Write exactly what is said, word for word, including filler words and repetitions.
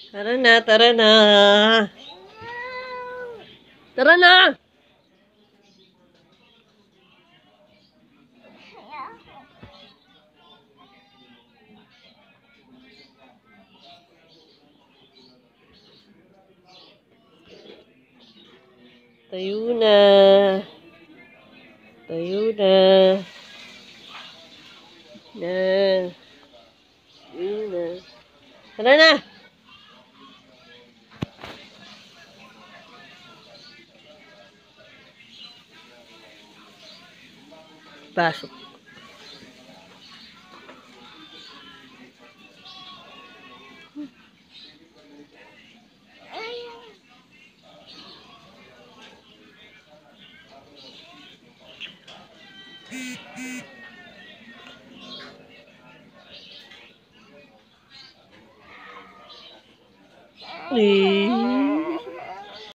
Tara na, tara na. Tara na! Tayo na. Tayo na. Na. Tayo na. Tara na! Pasok. Eh.